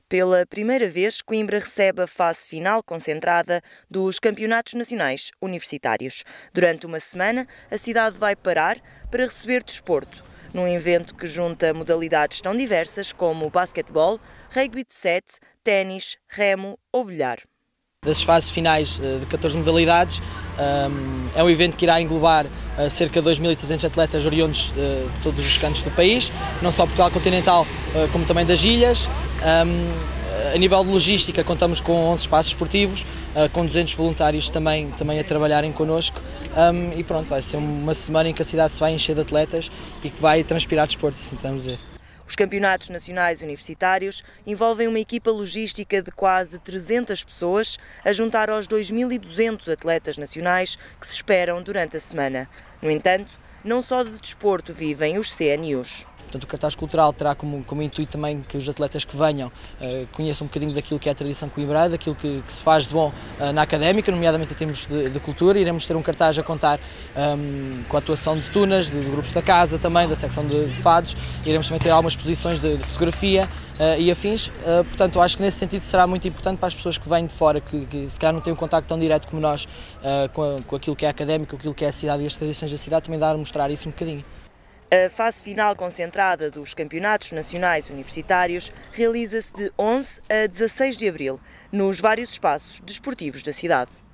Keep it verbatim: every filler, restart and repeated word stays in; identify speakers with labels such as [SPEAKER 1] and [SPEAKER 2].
[SPEAKER 1] Pela primeira vez, Coimbra recebe a fase final concentrada dos Campeonatos Nacionais Universitários. Durante uma semana, a cidade vai parar para receber desporto, num evento que junta modalidades tão diversas como basquetebol, rugby de sete, ténis, remo ou bilhar.
[SPEAKER 2] Das fases finais de catorze modalidades, é um evento que irá englobar cerca de dois mil e trezentos atletas oriundos de todos os cantos do país, não só Portugal continental como também das ilhas. A nível de logística contamos com onze espaços esportivos, com duzentos voluntários também, também a trabalharem connosco e pronto, vai ser uma semana em que a cidade se vai encher de atletas e que vai transpirar desporto, assim podemos dizer.
[SPEAKER 1] Os Campeonatos Nacionais Universitários envolvem uma equipa logística de quase trezentas pessoas, a juntar aos dois mil e duzentos atletas nacionais que se esperam durante a semana. No entanto, não só de desporto vivem os C N Us.
[SPEAKER 2] Portanto, o cartaz cultural terá como, como intuito também que os atletas que venham uh, conheçam um bocadinho daquilo que é a tradição coimbrana, daquilo que, que se faz de bom uh, na académica, nomeadamente em termos de, de cultura. Iremos ter um cartaz a contar um, com a atuação de tunas, de, de grupos da casa também, da secção de, de fados. Iremos também ter algumas exposições de, de fotografia uh, e afins. Uh, portanto, eu acho que nesse sentido será muito importante para as pessoas que vêm de fora, que, que se calhar não têm um contacto tão direto como nós uh, com, a, com aquilo que é académico, aquilo que é a cidade e as tradições da cidade, também dar a mostrar isso um bocadinho.
[SPEAKER 1] A fase final concentrada dos Campeonatos Nacionais Universitários realiza-se de onze a dezasseis de abril, nos vários espaços desportivos da cidade.